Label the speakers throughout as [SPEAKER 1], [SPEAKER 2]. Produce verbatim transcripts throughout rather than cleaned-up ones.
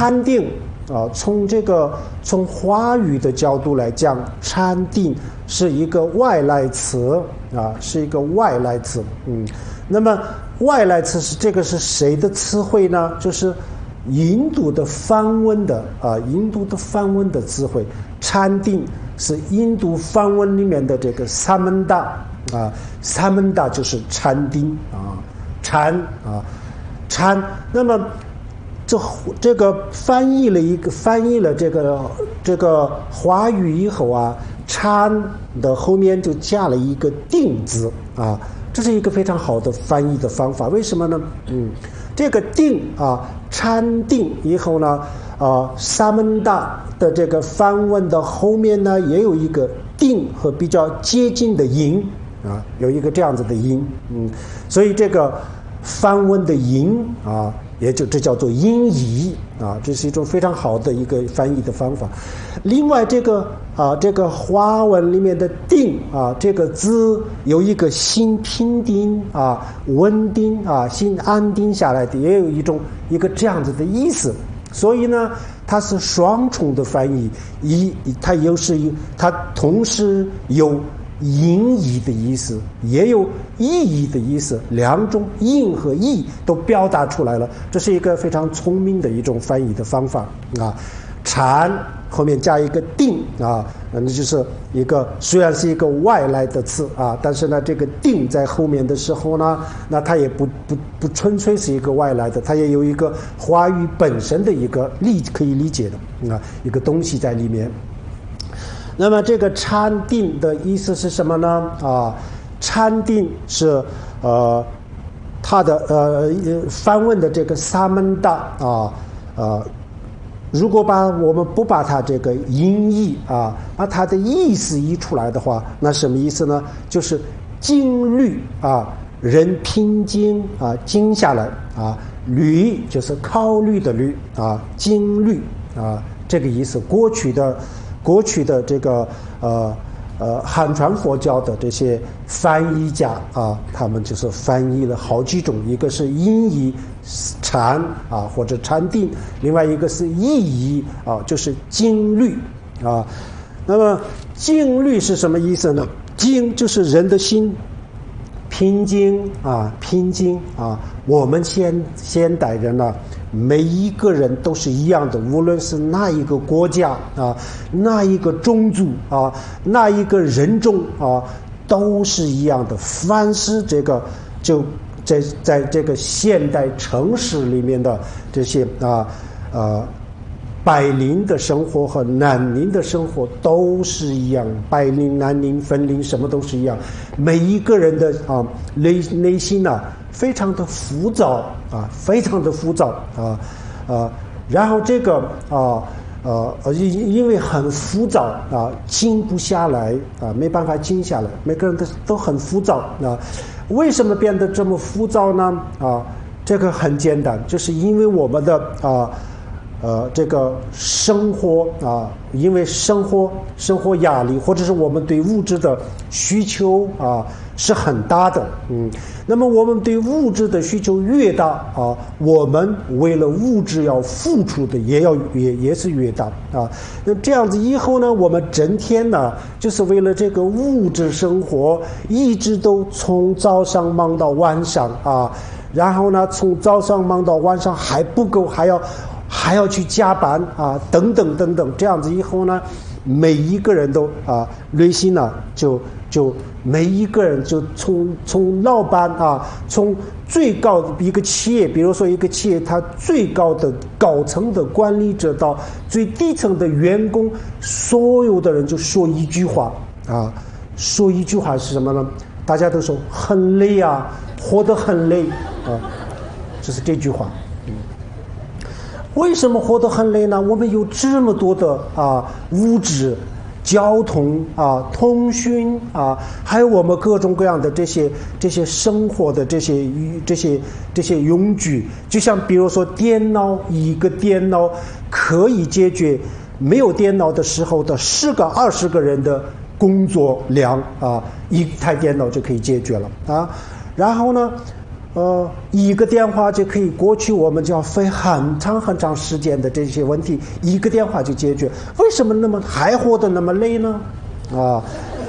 [SPEAKER 1] 禅定啊，从这个从华语的角度来讲，禅定是一个外来词啊，是一个外来词。嗯，那么外来词是这个是谁的词汇呢？就是印度的梵文的啊，印度的梵文的词汇。禅定是印度梵文里面的这个萨曼达啊，萨曼达就是禅定啊，禅啊，禅。那么这这个翻译了一个翻译了这个这个华语以后啊，禅的后面就加了一个定字啊，这是一个非常好的翻译的方法。为什么呢？嗯，这个定啊，禅定以后呢，啊，萨曼达的这个梵文的后面呢，也有一个定和比较接近的音啊，有一个这样子的音，嗯，所以这个梵文的音啊。也就这叫做音译啊，这是一种非常好的一个翻译的方法。另外，这个啊，这个华文里面的定啊，这个字有一个心平定啊、稳定啊、心安定下来的，也有一种一个这样子的意思。所以呢，它是双重的翻译，一它又是一它同时有音译的意思，也有意义的意思，两种音和义都表达出来了，这是一个非常聪明的一种翻译的方法啊。禅后面加一个定啊，那就是一个虽然是一个外来的词啊，但是呢，这个定在后面的时候呢，那它也不不不纯粹是一个外来的，它也有一个华语本身的一个理可以理解的啊一个东西在里面。那么这个禅定的意思是什么呢？啊，禅定是呃它的呃梵文的这个萨曼达啊呃，如果把我们不把它这个音译啊，把它的意思译出来的话，那什么意思呢？就是静虑啊，人平静啊，静下来啊，虑就是考虑的虑啊，静虑啊，这个意思。过去的。过去的这个呃呃汉传佛教的这些翻译家啊，他们就是翻译了好几种，一个是音译禅啊或者禅定，另外一个是意译啊，就是静虑啊。那么静虑是什么意思呢？静就是人的心平静啊，平静啊。我们现现代人呢、啊，每一个人都是一样的，无论是哪一个国家啊，哪一个种族啊，哪一个人种啊，都是一样的。凡是这个就在在这个现代城市里面的这些啊呃白领的生活和蓝领的生活都是一样，白领、蓝领、粉领什么都是一样。每一个人的啊内内心呢、啊，非常的浮躁啊，非常的浮躁啊啊，然后这个啊呃因因为很浮躁啊，静不下来啊，没办法静下来，每个人都都很浮躁啊。为什么变得这么浮躁呢？啊，这个很简单，就是因为我们的啊。呃，这个生活啊，因为生活生活压力，或者是我们对物质的需求啊是很大的，嗯，那么我们对物质的需求越大啊，我们为了物质要付出的也要也也是越大啊。那这样子以后呢，我们整天呢就是为了这个物质生活，一直都从早上忙到晚上啊，然后呢从早上忙到晚上还不够，还要。还要去加班啊，等等等等，这样子以后呢，每一个人都啊，内心呢就就每一个人就从从老板啊，从最高的一个企业，比如说一个企业，它最高的高层的管理者到最低层的员工，所有的人就说一句话啊，说一句话是什么呢？大家都说很累啊，活得很累啊，这是这句话。为什么活得很累呢？我们有这么多的啊物质、交通啊、通讯啊，还有我们各种各样的这些这些生活的这些这些这些用具，就像比如说电脑，一个电脑可以解决没有电脑的时候的十个、二十个人的工作量啊，一台电脑就可以解决了啊。然后呢？ 呃，一个电话就可以，过去我们就要费很长很长时间的这些问题，一个电话就解决。为什么那么还活得那么累呢？啊，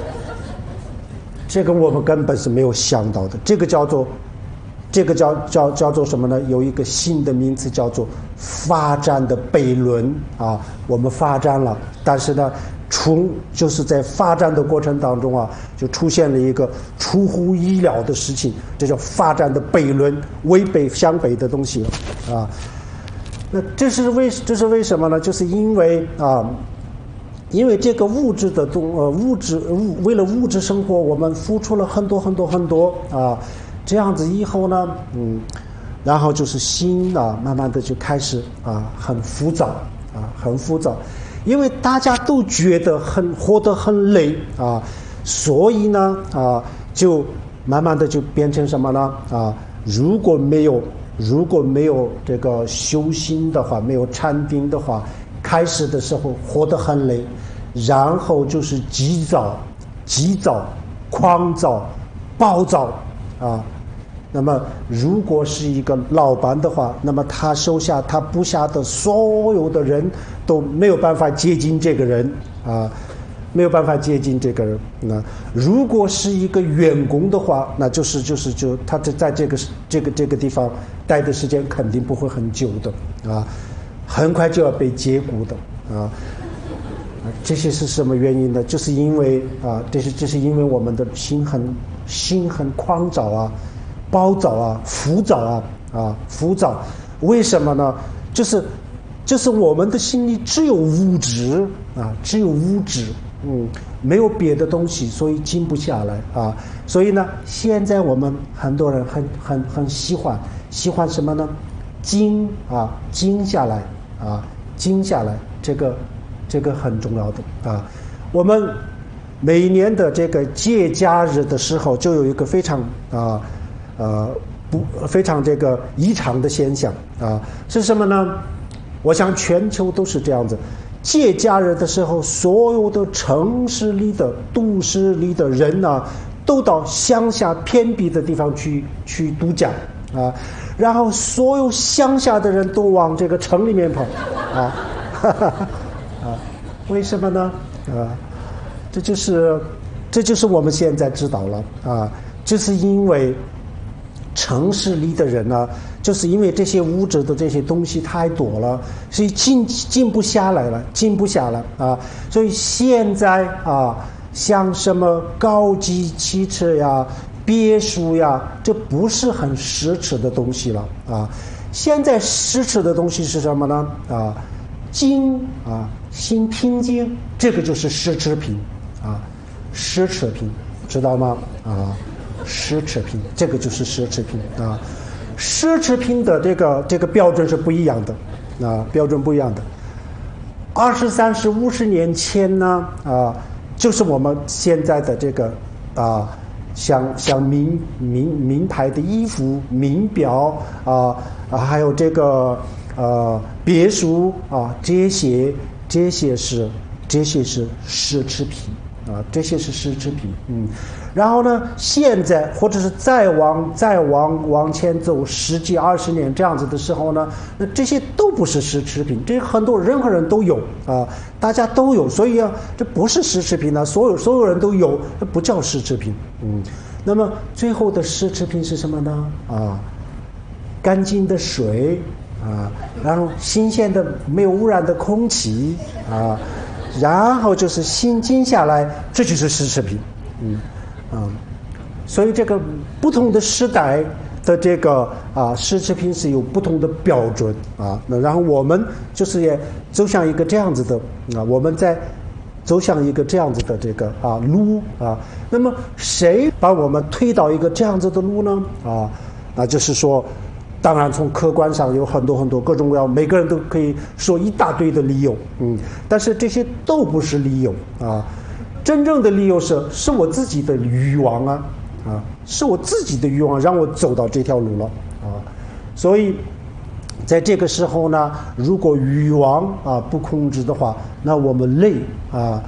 [SPEAKER 1] 这个我们根本是没有想到的。这个叫做，这个叫叫叫做什么呢？有一个新的名词叫做发展的悖论啊。我们发展了，但是呢，出就是在发展的过程当中啊，就出现了一个出乎意料的事情，这叫发展的悖论，违背相悖的东西了啊。那这是为这是为什么呢？就是因为啊，因为这个物质的东呃物质物为了物质生活，我们付出了很多很多很多啊，这样子以后呢，嗯，然后就是心啊，慢慢的就开始啊很浮躁啊，很浮躁。因为大家都觉得很活得很累啊，所以呢啊，就慢慢的就变成什么呢啊？如果没有如果没有这个修心的话，没有禅定的话，开始的时候活得很累，然后就是急躁、急躁、狂躁、暴躁啊。那么，如果是一个老板的话，那么他手下他部下的所有的人都没有办法接近这个人啊，没有办法接近这个人。那如果是一个员工的话，那就是就是就他在在这个这个这个地方待的时间肯定不会很久的啊，很快就要被解雇的啊。这些是什么原因呢？就是因为啊，这是这是因为我们的心很心很狂躁啊。暴躁啊，浮躁啊，啊，浮躁，为什么呢？就是，就是我们的心里只有物质啊，只有物质，嗯，没有别的东西，所以静不下来啊。所以呢，现在我们很多人很很很喜欢，喜欢什么呢？静啊，静下来啊，静下来，这个这个很重要的啊。我们每年的这个节假日的时候，就有一个非常啊。呃，不非常这个异常的现象啊，是什么呢？我想全球都是这样子。节假日的时候，所有的城市里的、都市里的人呢、啊，都到乡下偏僻的地方去去度假啊，然后所有乡下的人都往这个城里面跑啊，哈哈哈啊，为什么呢？啊，这就是这就是我们现在知道了啊，就是因为。城市里的人呢，就是因为这些物质的这些东西太多了，所以静静不下来了，静不下来啊。所以现在啊，像什么高级汽车呀、别墅呀，这不是很奢侈的东西了啊。现在奢侈的东西是什么呢？啊，静啊，心平静，这个就是奢侈品啊，奢侈品，知道吗？啊。奢侈品，这个就是奢侈品啊！奢侈品的这个这个标准是不一样的啊，标准不一样的。二十三十五十年前呢啊，就是我们现在的这个啊，像像名名名牌的衣服、名表啊啊，还有这个呃别墅啊，这些这些是这些是奢侈品啊，这些是奢侈品，嗯。然后呢，现在或者是再往再往往前走十几二十年这样子的时候呢，那这些都不是奢侈品，这很多任何人都有啊，大家都有，所以啊，这不是奢侈品呢，所有所有人都有，这不叫奢侈品，嗯。那么最后的奢侈品是什么呢？啊，干净的水啊，然后新鲜的没有污染的空气啊，然后就是心静下来，这就是奢侈品，嗯。嗯，所以这个不同的时代的这个啊奢侈品是有不同的标准啊。那然后我们就是也走向一个这样子的啊，我们在走向一个这样子的这个啊路啊。那么谁把我们推到一个这样子的路呢？啊，那就是说，当然从客观上有很多很多各种各样，每个人都可以说一大堆的理由，嗯，但是这些都不是理由啊。真正的理由是是我自己的欲望啊啊，是我自己的欲望让我走到这条路了啊，所以在这个时候呢，如果欲望啊不控制的话，那我们累啊，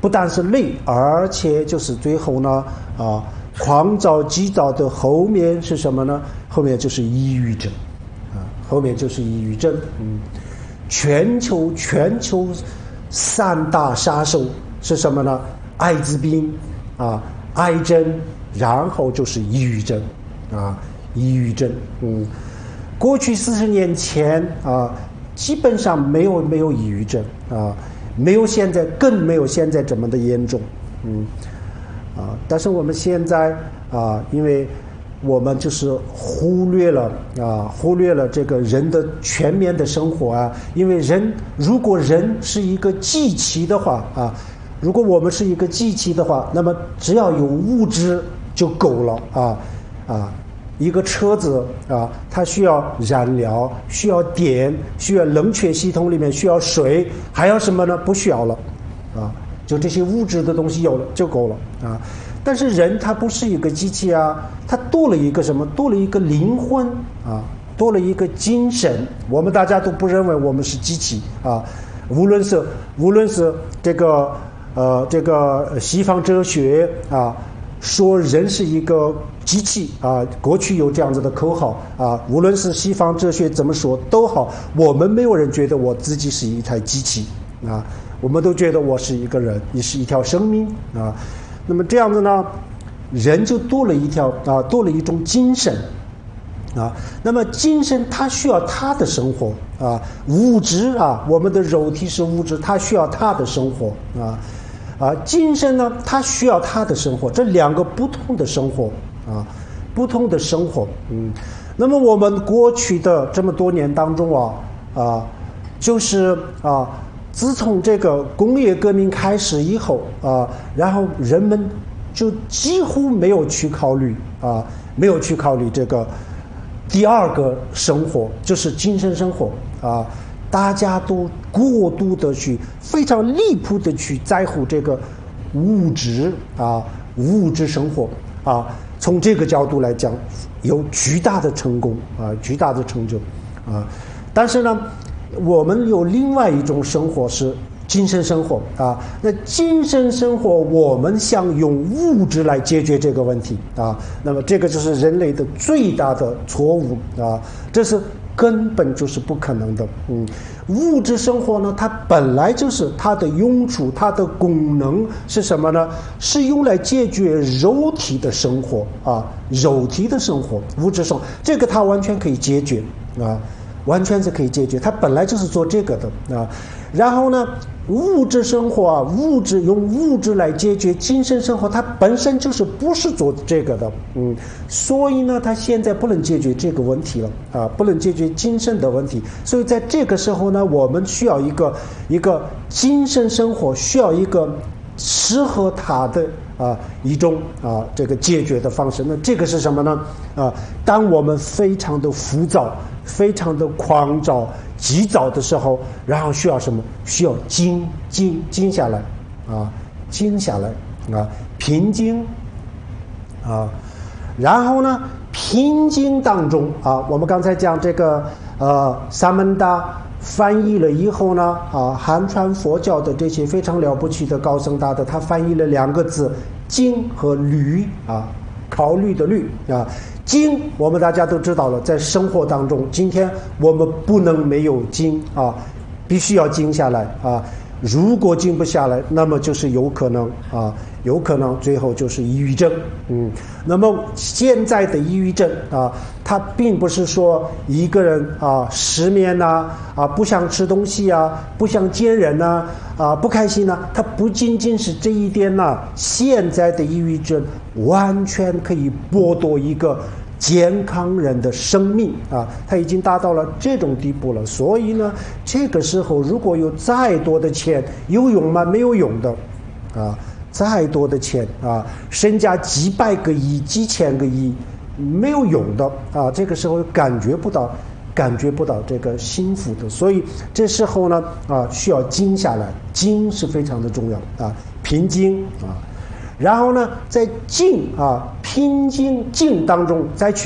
[SPEAKER 1] 不但是累，而且就是最后呢啊，狂躁急躁的后面是什么呢？后面就是抑郁症啊，后面就是抑郁症。嗯，全球全球三大杀手是什么呢？艾滋病啊，癌症，然后就是抑郁症啊，抑郁症。嗯，过去四十年前啊，基本上没有没有抑郁症啊，没有现在更没有现在这么的严重。嗯，啊，但是我们现在啊，因为我们就是忽略了啊，忽略了这个人的全面的生活啊，因为人如果人是一个机器的话啊。如果我们是一个机器的话，那么只要有物质就够了啊啊！一个车子啊，它需要燃料，需要电，需要冷却系统里面需要水，还要什么呢？不需要了啊！就这些物质的东西有了就够了啊！但是人他不是一个机器啊，他多了一个什么？多了一个灵魂啊，多了一个精神。我们大家都不认为我们是机器啊，无论是无论是这个。呃，这个西方哲学啊，说人是一个机器啊，过去有这样子的口号啊，无论是西方哲学怎么说都好，我们没有人觉得我自己是一台机器啊，我们都觉得我是一个人，也是一条生命啊。那么这样子呢，人就多了一条啊，多了一种精神。啊，那么精神它需要它的生活啊，物质啊，我们的肉体是物质，它需要它的生活啊，啊，精神呢，它需要它的生活，这两个不同的生活啊，不同的生活，嗯，那么我们过去的这么多年当中啊，啊，就是啊，自从这个工业革命开始以后啊，然后人们就几乎没有去考虑啊，没有去考虑这个。第二个生活就是精神生活啊，大家都过度的去非常离谱的去在乎这个物质啊，物质生活啊，从这个角度来讲有巨大的成功啊，巨大的成就啊，但是呢，我们有另外一种生活是精神生活啊，那精神生活我们想用物质来解决这个问题啊，那么这个就是人类的最大的错误啊，这是根本就是不可能的。嗯，物质生活呢，它本来就是它的用处，它的功能是什么呢？是用来解决肉体的生活啊，肉体的生活，物质生活，这个它完全可以解决啊，完全是可以解决，它本来就是做这个的啊。然后呢，物质生活啊，物质用物质来解决精神生活，它本身就是不是做这个的，嗯，所以呢，它现在不能解决这个问题了啊，不能解决精神的问题，所以在这个时候呢，我们需要一个一个精神生活，需要一个适合他的啊一种啊这个解决的方式。那这个是什么呢？啊，当我们非常的浮躁、非常的狂躁、急躁的时候，然后需要什么？需要静静静下来啊，静下来啊，平静啊。然后呢，平静当中啊，我们刚才讲这个呃萨门达翻译了以后呢，啊，汉传佛教的这些非常了不起的高僧大德，他翻译了两个字“静”和“虑”啊，考虑的“虑”啊。静，我们大家都知道了，在生活当中，今天我们不能没有静啊，必须要静下来啊。如果静不下来，那么就是有可能啊，有可能最后就是抑郁症。嗯，那么现在的抑郁症啊，它并不是说一个人啊失眠呐 啊, 啊不想吃东西啊，不想见人呐 啊, 啊不开心呐、啊，它不仅仅是这一点呐、啊。现在的抑郁症完全可以剥夺一个健康人的生命啊，他已经达到了这种地步了。所以呢，这个时候如果有再多的钱，有用吗？没有用的啊。再多的钱啊，身价几百个亿、几千个亿，没有用的啊。这个时候感觉不到，感觉不到这个幸福的。所以这时候呢，啊，需要静下来，静是非常的重要啊，平静啊。然后呢，在静啊、平静静当中再去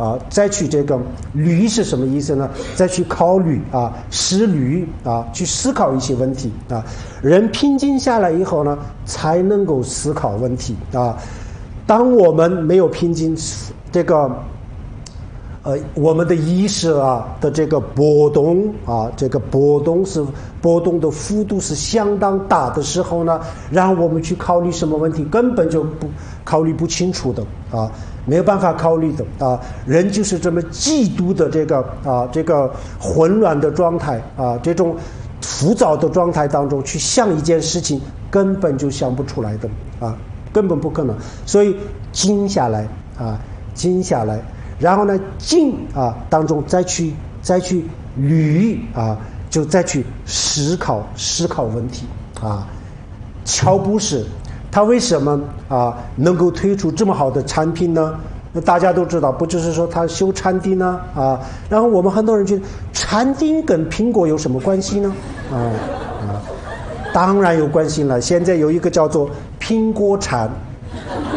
[SPEAKER 1] 啊，再去这个虑是什么意思呢？再去考虑啊，思虑啊，去思考一些问题啊。人平静下来以后呢，才能够思考问题啊。当我们没有平静，这个呃，我们的意识啊的这个波动啊，这个波动是波动的幅度是相当大的时候呢，然后我们去考虑什么问题，根本就不考虑不清楚的啊，没有办法考虑的啊。人就是这么极度的这个啊，这个混乱的状态啊，这种浮躁的状态当中去想一件事情，根本就想不出来的啊。根本不可能，所以静下来啊，静下来，然后呢，静啊当中再去再去虑啊，就再去思考思考问题啊。乔布斯他为什么啊能够推出这么好的产品呢？那大家都知道，不就是说他修禅定呢啊？然后我们很多人觉得禅定跟苹果有什么关系呢？啊啊，当然有关系了。现在有一个叫做苹果禅，啊，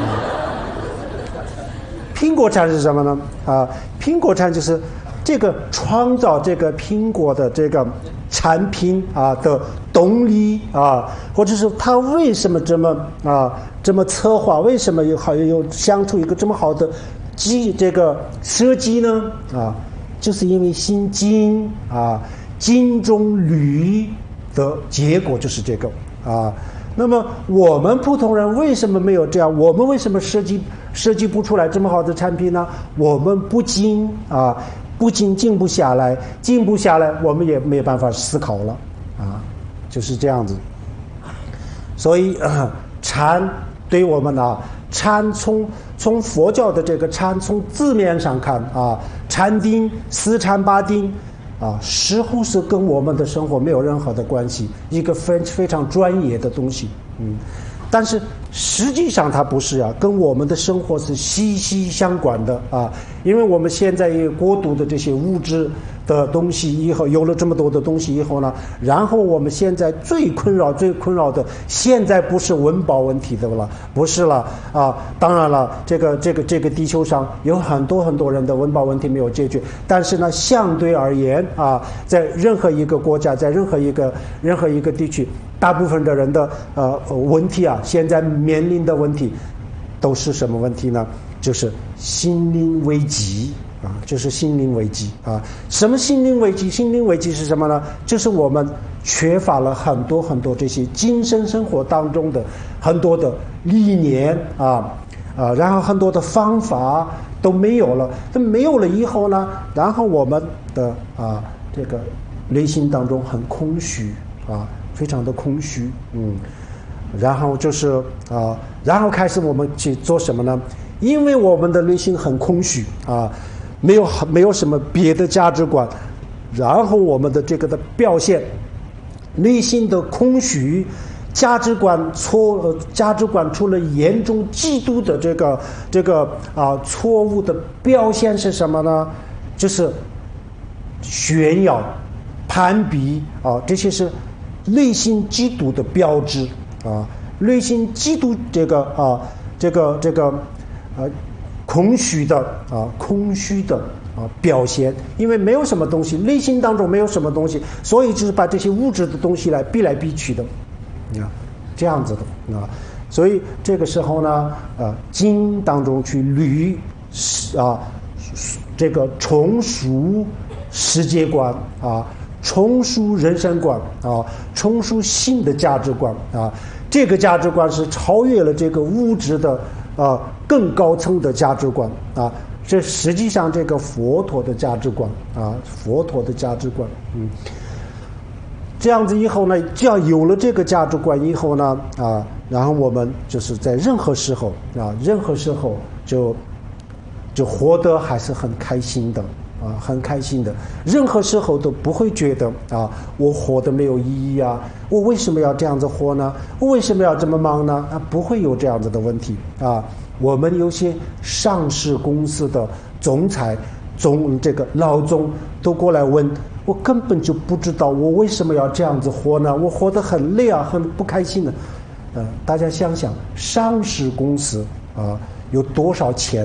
[SPEAKER 1] 苹果禅是什么呢？啊，苹果禅就是这个创造这个苹果的这个产品啊的动力啊，或者是他为什么这么啊这么策划，为什么有好有想出一个这么好的机这个设计呢？啊，就是因为心静啊，静中虑的结果就是这个啊。那么我们普通人为什么没有这样？我们为什么设计设计不出来这么好的产品呢？我们不静啊，不静静不下来，静不下来，我们也没有办法思考了啊，就是这样子。所以呃禅对我们啊，禅从从佛教的这个禅从字面上看啊，禅定四禅八定。啊，似乎是跟我们的生活没有任何的关系，一个非非常专业的东西，嗯，但是实际上它不是啊，跟我们的生活是息息相关的啊，因为我们现在也过度的这些物质的东西以后，有了这么多的东西以后呢，然后我们现在最困扰、最困扰的，现在不是温饱问题的了，不是了啊。当然了，这个、这个、这个地球上有很多很多人的温饱问题没有解决，但是呢，相对而言啊，在任何一个国家，在任何一个任何一个地区，大部分的人的呃问题啊，现在面临的问题都是什么问题呢？就是心灵危机。啊，就是心灵危机啊！什么心灵危机？心灵危机是什么呢？就是我们缺乏了很多很多这些精神生活当中的很多的理念啊啊，然后很多的方法都没有了。这没有了以后呢，然后我们的啊这个内心当中很空虚啊，非常的空虚，嗯，然后就是啊，然后开始我们去做什么呢？因为我们的内心很空虚啊。没有没有什么别的价值观，然后我们的这个的表现，内心的空虚，价值观错呃价值观出了严重极度的这个这个啊错误的表现是什么呢？就是炫耀、攀比啊，这些是内心嫉妒的标志啊，内心嫉妒这个啊这个这个呃。空虚的啊，空虚的啊表现，因为没有什么东西，内心当中没有什么东西，所以就是把这些物质的东西来逼来逼去的，啊，这样子的啊，所以这个时候呢，呃，经当中去捋啊，这个重塑世界观啊，重塑人生观啊，重塑新的价值观啊，这个价值观是超越了这个物质的。啊，更高层的价值观啊，这实际上这个佛陀的价值观啊，佛陀的价值观，嗯，这样子以后呢，只要有了这个价值观以后呢，啊，然后我们就是在任何时候啊，任何时候就就活得还是很开心的啊，很开心的，任何时候都不会觉得啊，我活得没有意义啊。我为什么要这样子活呢？我为什么要这么忙呢？啊，不会有这样子的问题啊。我们有些上市公司的总裁、总这个老总都过来问我，根本就不知道我为什么要这样子活呢？我活得很累啊，很不开心的。呃，大家想想，上市公司啊有多少钱呢？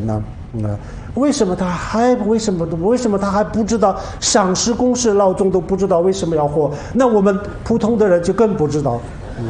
[SPEAKER 1] 啊，为什么他还为什么为什么他还不知道赏识公事老总都不知道为什么要活？那我们普通的人就更不知道。嗯，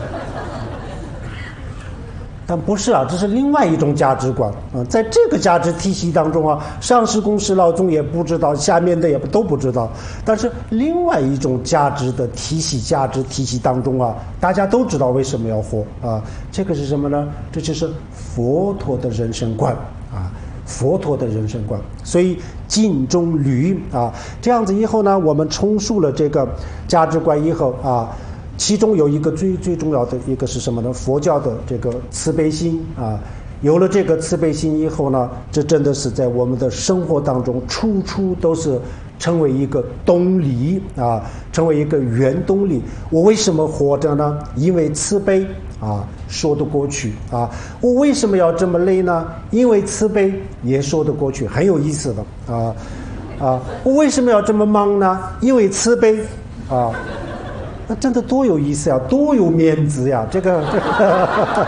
[SPEAKER 1] 但不是啊，这是另外一种价值观啊。在这个价值体系当中啊，上市公司老总也不知道，下面的也都不知道。但是另外一种价值的体系、价值体系当中啊，大家都知道为什么要活啊。这个是什么呢？这就是佛陀的人生观啊，佛陀的人生观。所以尽忠履啊，这样子以后呢，我们重塑了这个价值观以后啊。其中有一个最最重要的一个是什么呢？佛教的这个慈悲心啊，有了这个慈悲心以后呢，这真的是在我们的生活当中处处都是成为一个动力啊，成为一个原动力。我为什么活着呢？因为慈悲啊，说得过去啊。我为什么要这么累呢？因为慈悲也说得过去，很有意思的啊啊。我为什么要这么忙呢？因为慈悲啊。那真的多有意思呀，多有面子呀！这个，这个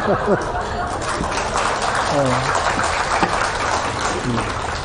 [SPEAKER 1] 嗯嗯，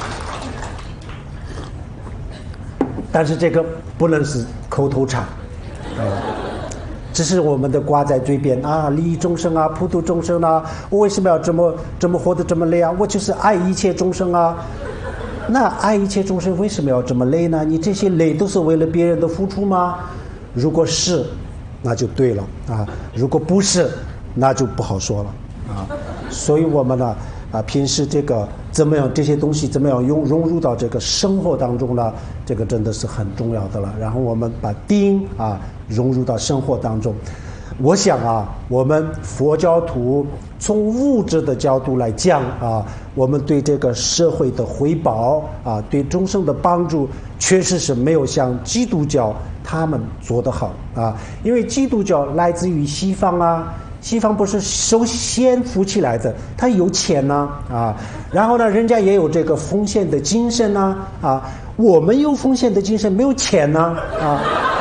[SPEAKER 1] 但是这个不能是口头禅，啊，只是我们的挂在嘴边啊，利益众生啊，普度众生啊，我为什么要这么这么活得这么累啊？我就是爱一切众生啊。那爱一切众生为什么要这么累呢？你这些累都是为了别人的付出吗？如果是，那就对了啊；如果不是，那就不好说了啊。所以我们呢，啊，平时这个怎么样，这些东西怎么样融融入到这个生活当中呢？这个真的是很重要的了。然后我们把定啊融入到生活当中。我想啊，我们佛教徒从物质的角度来讲啊，我们对这个社会的回报啊，对众生的帮助，确实是没有像基督教他们做得好啊。因为基督教来自于西方啊，西方不是首先富起来的，他有钱呢 啊, 啊，然后呢，人家也有这个奉献的精神呢 啊, 啊，我们有奉献的精神，没有钱呢 啊,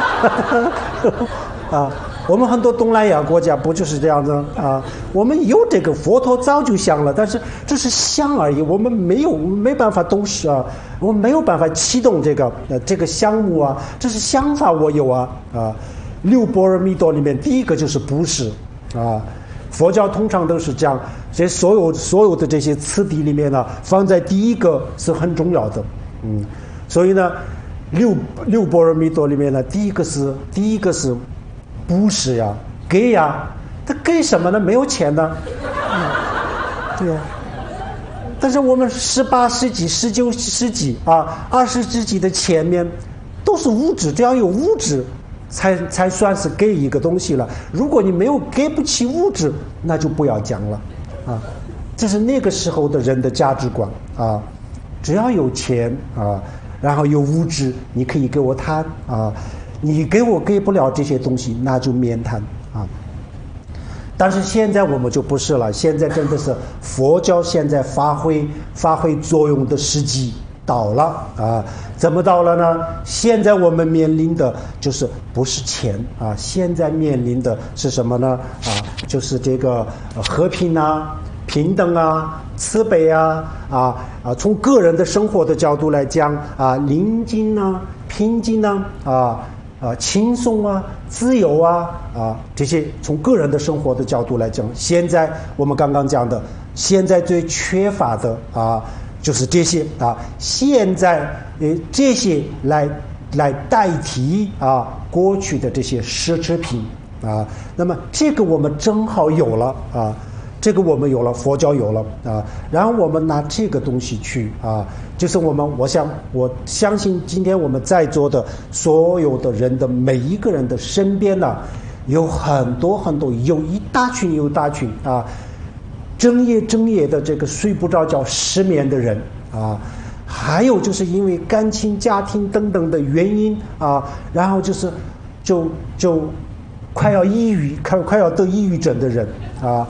[SPEAKER 1] 啊。啊我们很多东南亚国家不就是这样子啊？我们有这个佛陀早就想了，但是这是想而已，我们没有没办法动手啊，我们没有办法启动这个呃这个项目啊，这是想法我有啊啊。六波罗蜜多里面第一个就是布施啊，佛教通常都是这样，这所有所有的这些次第里面呢，放在第一个是很重要的，嗯，所以呢，六六波罗蜜多里面呢，第一个是第一个是。不是呀，给呀，他给什么呢？没有钱呢，嗯、对呀。但是我们十八世纪、十九世纪啊、二十世纪的前面，都是物质，只要有物质，才才算是给一个东西了。如果你没有给不起物质，那就不要讲了，啊，这是那个时候的人的价值观啊。只要有钱啊，然后有物质，你可以给我谈啊。你给我给不了这些东西，那就免谈啊。但是现在我们就不是了，现在真的是佛教现在发挥发挥作用的时机到了啊。怎么到了呢？现在我们面临的就是不是钱啊，现在面临的是什么呢？啊，就是这个和平啊、平等啊、慈悲啊啊啊，从个人的生活的角度来讲啊，宁静啊、平静啊啊。啊，轻松啊，自由啊，啊，这些从个人的生活的角度来讲，现在我们刚刚讲的，现在最缺乏的啊，就是这些啊，现在呃这些来来代替啊过去的这些奢侈品啊，那么这个我们正好有了啊。这个我们有了，佛教有了啊，然后我们拿这个东西去啊，就是我们，我想我相信今天我们在座的所有的人的每一个人的身边呢、啊，有很多很多，有一大群有一大群啊，整夜整夜的这个睡不着觉、失眠的人啊，还有就是因为感情、家庭等等的原因啊，然后就是就就快要抑郁、快快要得抑郁症的人啊。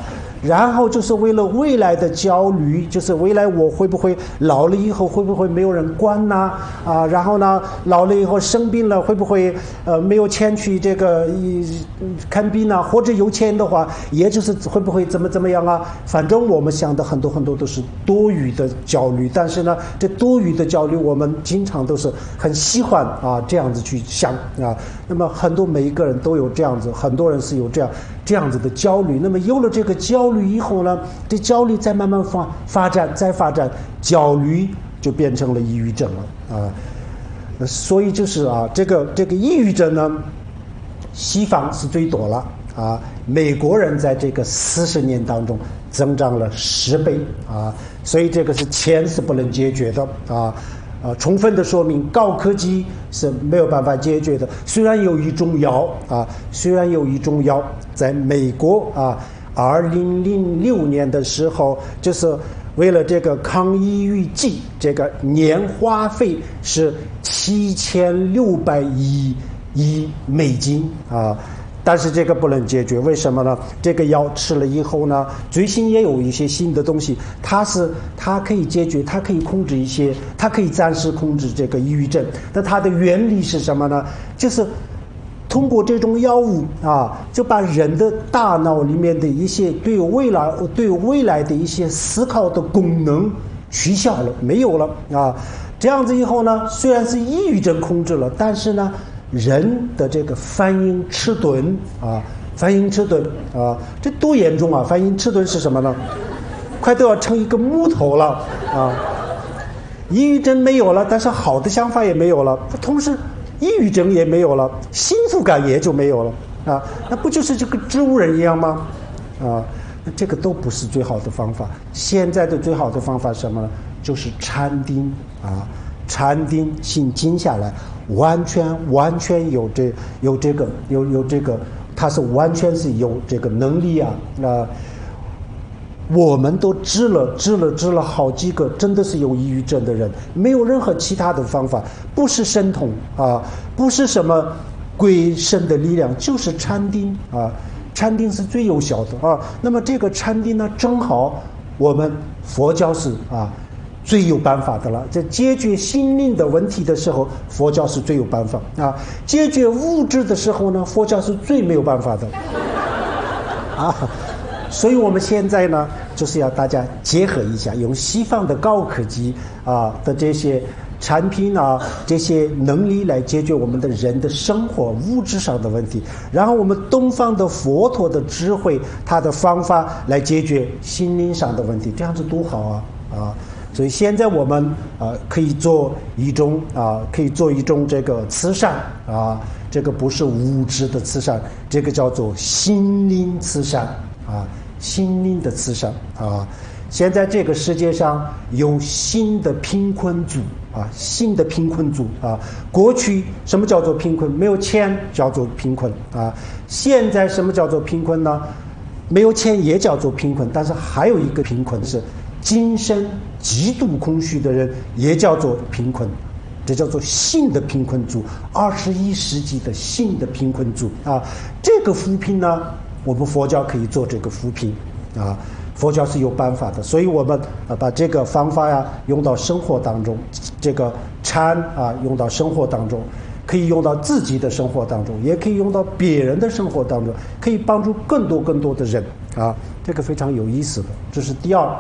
[SPEAKER 1] 然后就是为了未来的焦虑，就是未来我会不会老了以后会不会没有人管呢？啊，然后呢，老了以后生病了会不会呃没有钱去这个看病呢？或者有钱的话，也就是会不会怎么怎么样啊？反正我们想的很多很多都是多余的焦虑，但是呢，这多余的焦虑我们经常都是很喜欢啊这样子去想啊。那么很多每一个人都有这样子，很多人是有这样这样子的焦虑。那么有了这个焦虑以后呢，这焦虑再慢慢发发展，再发展，焦虑就变成了抑郁症了啊。所以就是啊，这个这个抑郁症呢，西方是最多了啊，美国人在这个四十年当中增长了十倍啊，所以这个是钱是不能解决的啊。啊，充分的说明高科技是没有办法解决的。虽然有一种药啊，虽然有一种药，在美国啊，二零零六年的时候，就是为了这个抗抑郁剂，这个年花费是七千六百亿亿美金啊。但是这个不能解决，为什么呢？这个药吃了以后呢，最新也有一些新的东西，它是它可以解决，它可以控制一些，它可以暂时控制这个抑郁症。那它的原理是什么呢？就是通过这种药物啊，就把人的大脑里面的一些对未来对未来的一些思考的功能取消了，没有了啊。这样子以后呢，虽然是抑郁症控制了，但是呢，人的这个反应迟钝啊，反应迟钝啊，这多严重啊！反应迟钝是什么呢？快都要成一个木头了啊！抑郁症没有了，但是好的想法也没有了，同时抑郁症也没有了，幸福感也就没有了啊！那不就是这个植物人一样吗？啊，那这个都不是最好的方法。现在的最好的方法是什么呢？就是禅定啊，禅定，心静下来。完全完全有这有这个有有这个，他是完全是有这个能力啊！那、呃、我们都治了治了治了好几个，真的是有抑郁症的人，没有任何其他的方法，不是神通啊，不是什么鬼神的力量，就是禅定啊，禅定是最有效的啊。那么这个禅定呢，正好我们佛教是啊。最有办法的了，在解决心灵的问题的时候，佛教是最有办法啊；解决物质的时候呢，佛教是最没有办法的啊。所以我们现在呢，就是要大家结合一下，用西方的高科技啊的这些产品啊，这些能力来解决我们的人的生活物质上的问题，然后我们东方的佛陀的智慧，他的方法来解决心灵上的问题，这样子多好啊啊！所以现在我们啊、呃、可以做一种啊、呃、可以做一种这个慈善啊，这个不是物质的慈善，这个叫做心灵慈善啊，心灵的慈善啊。现在这个世界上有新的贫困族啊，新的贫困族啊。过去什么叫做贫困？没有钱叫做贫困啊。现在什么叫做贫困呢？没有钱也叫做贫困，但是还有一个贫困是精神极度空虚的人，也叫做贫困，这叫做新的贫困族，二十一世纪的新的贫困族啊。这个扶贫呢，我们佛教可以做这个扶贫啊，佛教是有办法的，所以我们啊把这个方法呀用到生活当中，这个禅啊用到生活当中，可以用到自己的生活当中，也可以用到别人的生活当中，可以帮助更多更多的人啊，这个非常有意思的。这是第二。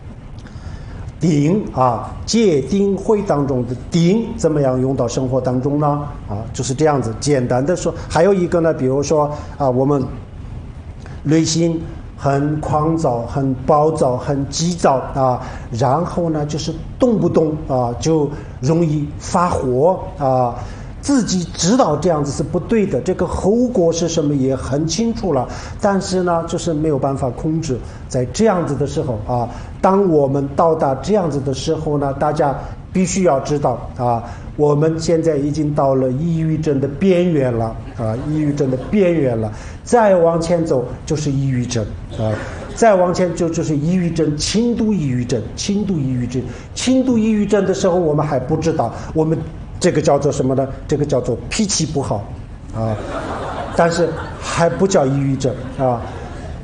[SPEAKER 1] 定啊，戒定慧当中的定怎么样用到生活当中呢？啊，就是这样子。简单的说，还有一个呢，比如说啊，我们内心很狂躁、很暴躁、很急躁啊，然后呢，就是动不动啊就容易发火啊。自己知道这样子是不对的，这个后果是什么也很清楚了，但是呢，就是没有办法控制。在这样子的时候啊，当我们到达这样子的时候呢，大家必须要知道啊，我们现在已经到了抑郁症的边缘了啊，抑郁症的边缘了，再往前走就是抑郁症啊。再往前就就是抑郁症，轻度抑郁症，轻度抑郁症，轻度抑郁症的时候，我们还不知道，我们这个叫做什么呢？这个叫做脾气不好，啊，但是还不叫抑郁症啊。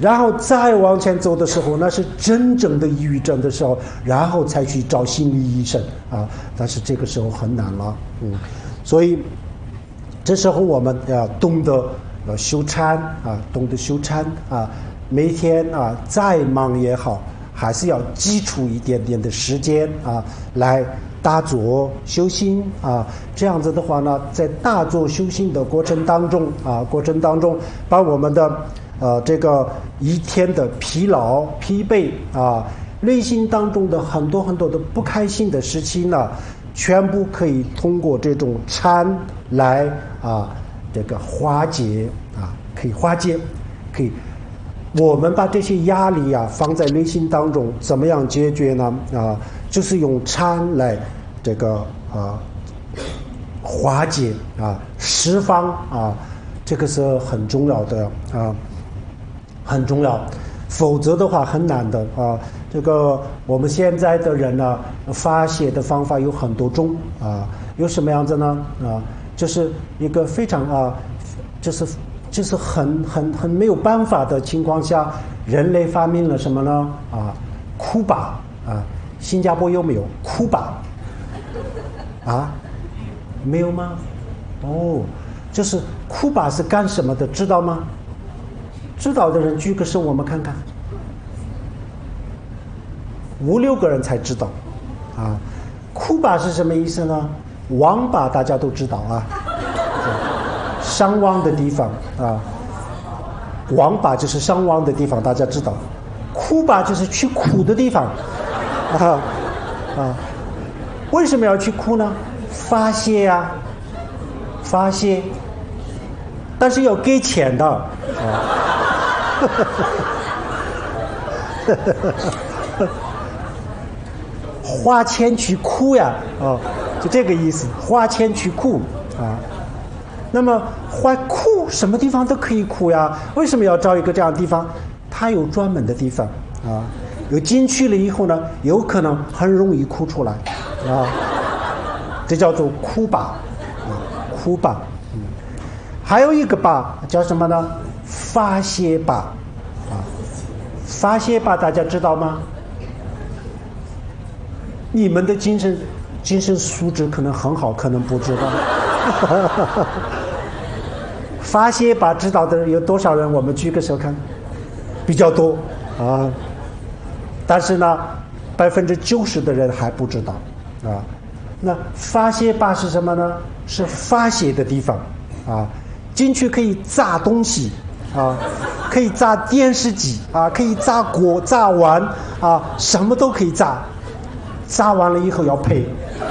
[SPEAKER 1] 然后再往前走的时候，那是真正的抑郁症的时候，然后才去找心理医生啊。但是这个时候很难了，嗯，所以这时候我们要懂得要修禅啊，懂得修禅啊，每天啊再忙也好，还是要挤出一点点的时间啊来打坐修心啊。这样子的话呢，在打坐修心的过程当中啊，过程当中把我们的呃，这个一天的疲劳、疲惫啊，内心当中的很多很多的不开心的事情呢，全部可以通过这种禅来啊，这个化解啊，可以化解，可以。我们把这些压力啊放在内心当中，怎么样解决呢？啊，就是用禅来这个啊化解啊、释放啊，这个是很重要的啊。很重要，否则的话很难的啊。这个我们现在的人呢，发泄的方法有很多种啊。有什么样子呢？啊，就是一个非常啊，就是就是很很很没有办法的情况下，人类发明了什么呢？啊，哭吧啊！新加坡有没有哭吧？啊，没有吗？哦，就是哭吧是干什么的？知道吗？知道的人举个手，我们看看，五六个人才知道，啊，哭吧是什么意思呢？王吧大家都知道啊，伤亡的地方啊，王吧就是伤亡的地方，大家知道，哭吧就是去哭的地方，啊啊，为什么要去哭呢？发泄呀、啊，发泄，但是要给钱的啊。花钱去哭呀，哦，就这个意思，花钱去哭啊。那么花哭什么地方都可以哭呀，为什么要找一个这样的地方？它有专门的地方啊，有进去了以后呢，有可能很容易哭出来啊，这叫做哭吧，啊，哭吧，嗯，还有一个吧叫什么呢？发泄吧，啊，发泄吧，大家知道吗？你们的精神精神素质可能很好，可能不知道。发泄吧，知道的人有多少人？我们举个手看，比较多啊。但是呢，百分之九十的人还不知道啊。那发泄吧是什么呢？是发泄的地方啊，进去可以砸东西。啊，可以砸电视机啊，可以砸锅、砸碗啊，什么都可以砸。砸完了以后要赔。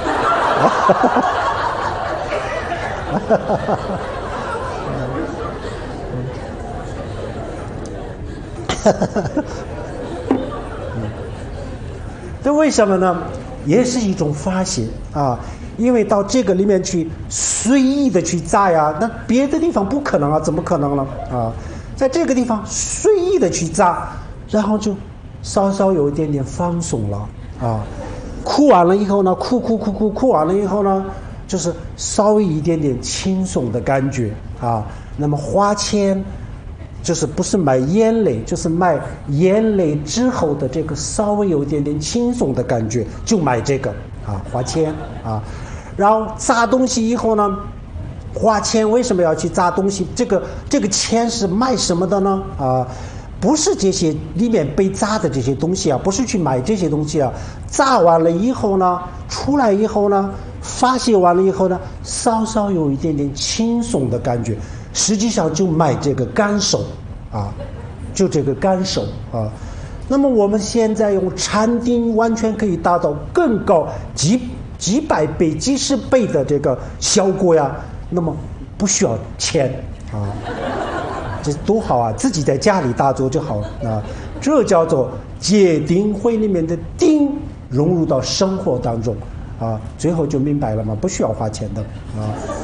[SPEAKER 1] 这为什么呢？也是一种发泄啊，因为到这个里面去随意的去砸呀，那别的地方不可能啊，怎么可能了啊？在这个地方随意的去砸，然后就稍稍有一点点放松了啊。哭完了以后呢，哭哭哭哭哭完了以后呢，就是稍微一点点轻松的感觉啊。那么花钱就是不是买眼泪，就是买眼泪之后的这个稍微有一点点轻松的感觉，就买这个啊，花钱啊。然后砸东西以后呢，花钱为什么要去砸东西？这个这个钱是卖什么的呢？啊，不是这些里面被砸的这些东西啊，不是去买这些东西啊。砸完了以后呢，出来以后呢，发泄完了以后呢，稍稍有一点点轻松的感觉，实际上就买这个感受啊，就这个感受啊。那么我们现在用禅定完全可以达到更高几几百倍、几十倍的这个效果呀。那么不需要钱啊，这多好啊！自己在家里打坐就好啊。这叫做戒定慧里面的定融入到生活当中啊，最后就明白了嘛，不需要花钱的啊。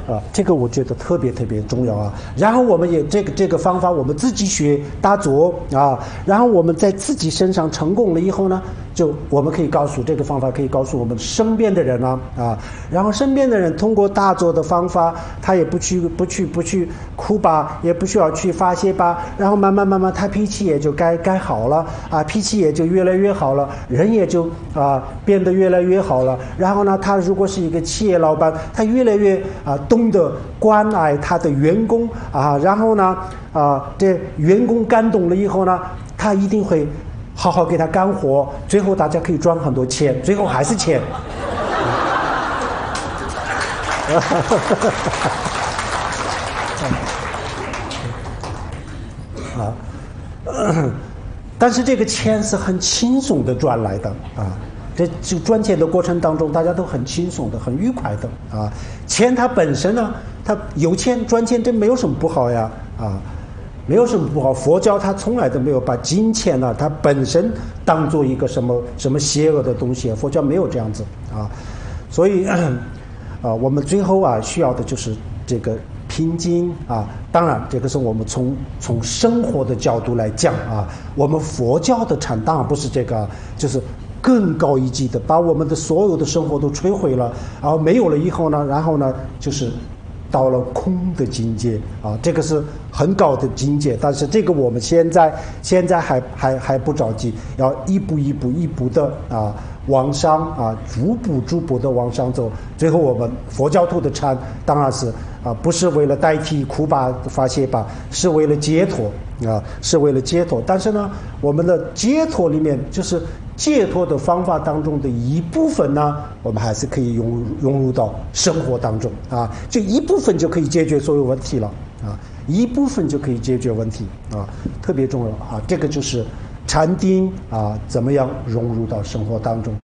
[SPEAKER 1] 啊，这个我觉得特别特别重要啊。然后我们也这个这个方法我们自己学打坐啊，然后我们在自己身上成功了以后呢，就我们可以告诉这个方法可以告诉我们身边的人啊啊，然后身边的人通过打坐的方法，他也不去不去不去哭吧，也不需要去发泄吧，然后慢慢慢慢他脾气也就改改好了啊，脾气也就越来越好了，人也就啊变得越来越好了。然后呢，他如果是一个企业老板，他越来越啊懂得关爱他的员工啊，然后呢啊这员工感动了以后呢，他一定会好好给他干活，最后大家可以赚很多钱，最后还是钱。啊，但是这个钱是很轻松的赚来的啊。这就赚钱的过程当中，大家都很轻松的、很愉快的啊。钱它本身呢，它有钱赚钱，这没有什么不好呀啊，没有什么不好。佛教它从来都没有把金钱呢，它本身当做一个什么什么邪恶的东西，佛教没有这样子啊。所以啊，我们最后啊需要的就是这个平静啊。当然，这个是我们从从生活的角度来讲啊，我们佛教的禅当然不是这个，就是更高一级的，把我们的所有的生活都摧毁了，然后没有了以后呢，然后呢就是到了空的境界啊，这个是很高的境界，但是这个我们现在现在还还还不着急，要一步一步一步的啊往上啊，逐步逐步的往上走。最后我们佛教徒的禅当然是啊，不是为了代替哭吧发泄吧，是为了解脱啊，是为了解脱。但是呢，我们的解脱里面就是解脱的方法当中的一部分呢，我们还是可以融融入到生活当中啊，这一部分就可以解决所有问题了啊，一部分就可以解决问题啊，特别重要啊，这个就是禅定啊，怎么样融入到生活当中。